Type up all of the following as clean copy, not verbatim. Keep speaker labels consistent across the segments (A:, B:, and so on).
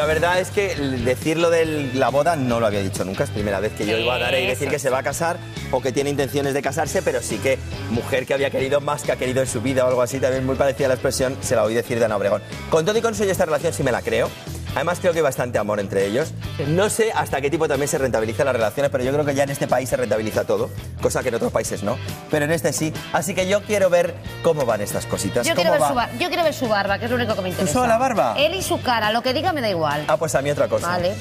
A: La verdad es que decir lo de la boda no lo había dicho nunca. Es primera vez que yo iba a dar y decir que se va a casar o que tiene intenciones de casarse, pero sí que mujer que había querido más que ha querido en su vida o algo así, también muy parecida a la expresión, se la oí decir de Ana Obregón. Con todo y con eso, yo esta relación sí me la creo. Además, creo que hay bastante amor entre ellos. No sé hasta qué tipo también se rentabilizan las relaciones, pero yo creo que ya en este país se rentabiliza todo, cosa que en otros países no, pero en este sí. Así que yo quiero ver cómo van estas cositas.
B: Yo quiero ver su barba, que es lo único que me interesa.
A: ¿Tú solo la barba?
B: Él y su cara, lo que diga me da igual.
A: Ah, pues a mí otra cosa.
B: Vale.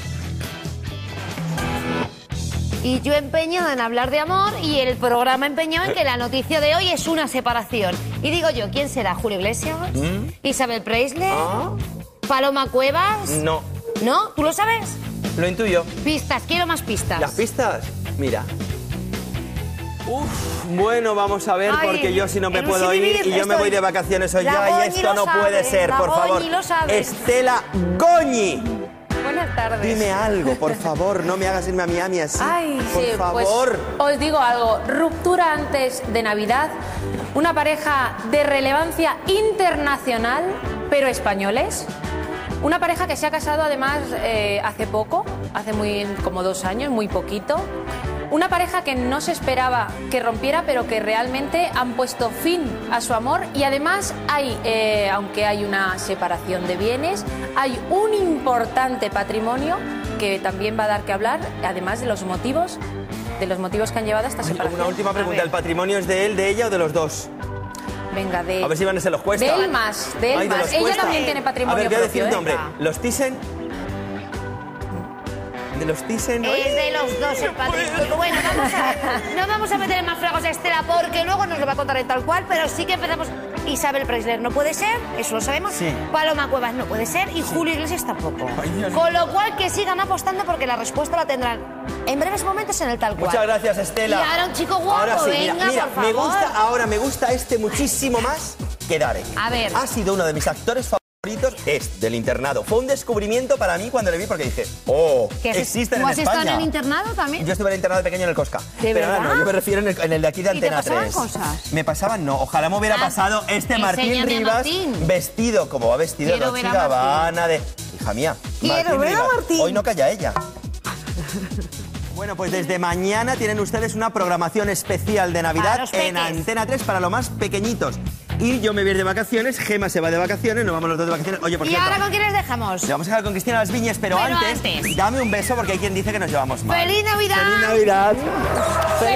B: Y yo empeñada en hablar de amor y el programa empeñado en que la noticia de hoy es una separación. Y digo yo, ¿quién será? ¿Julio Iglesias? ¿Isabel Preisler? ¿Paloma Cuevas?
A: No.
B: ¿No? ¿Tú lo sabes?
A: Lo intuyo.
B: Pistas, quiero más pistas.
A: ¿Las pistas? Mira. Uf, bueno, vamos a ver, porque yo si no me puedo ir y yo me voy de vacaciones hoy ya y esto no puede ser, por favor. Estela Goñi.
C: Buenas tardes.
A: Dime algo, por favor, no me hagas irme a Miami así.
C: Ay,
A: por favor.
C: Pues, os digo algo, ruptura antes de Navidad, una pareja de relevancia internacional, pero españoles. Una pareja que se ha casado además hace poco, como 2 años, muy poquito. Una pareja que no se esperaba que rompiera, pero que realmente han puesto fin a su amor. Y además hay, aunque hay una separación de bienes, hay un importante patrimonio que también va a dar que hablar, además de los motivos que han llevado a esta separación.
A: Una última pregunta, ¿el patrimonio es de él, de ella o de los dos?
C: Venga,
A: a ver si van a ser los cuesta.
C: De él más, de él más. Ella también tiene patrimonio
A: propio. A ver, voy a decir un nombre.
C: Venga.
A: ¿Los Thyssen? ¿De los Thyssen?
B: Es de los dos el patrimonio. Bueno, no vamos a meter en más fragos a Estela porque luego nos lo va a contar en tal cual, pero sí que empezamos. Isabel Preisler no puede ser, eso lo sabemos.
A: Sí.
B: Paloma Cuevas no puede ser y Julio Iglesias tampoco. Con lo cual que sigan apostando porque la respuesta la tendrán en breves momentos en el tal cual.
A: Muchas gracias, Estela.
B: Y ahora un chico guapo,
A: ahora sí,
B: venga,
A: mira,
B: por favor.
A: me gusta este muchísimo más que Darek.
B: A ver.
A: Ha sido uno de mis actores favoritos. Es del internado. Fue un descubrimiento para mí cuando le vi porque dije, existen en España.
B: ¿Tú has estado en el internado también?
A: Yo estuve en el internado de pequeño en el Cosca.
B: ¿De verdad?
A: No, yo me refiero en el de aquí de Antena 3.
B: ¿Y te pasaban cosas?
A: Me pasaban, no. Ojalá me hubiera pasado Martín Rivas vestido como va vestido Dolce & Gabbana de... Hija mía.
B: Quiero ver a Martín.
A: Hoy no calla ella. Bueno, pues desde mañana tienen ustedes una programación especial de Navidad en Antena 3 para los más pequeñitos. Y yo me voy a ir de vacaciones, Gema se va de vacaciones, nos vamos los dos de vacaciones. Oye, por cierto,
B: ¿y ahora con quién les dejamos?
A: Le vamos a dejar con Cristina Las Viñas, pero antes, dame un beso porque hay quien dice que nos llevamos mal.
B: ¡Feliz Navidad!
A: ¡Feliz Navidad!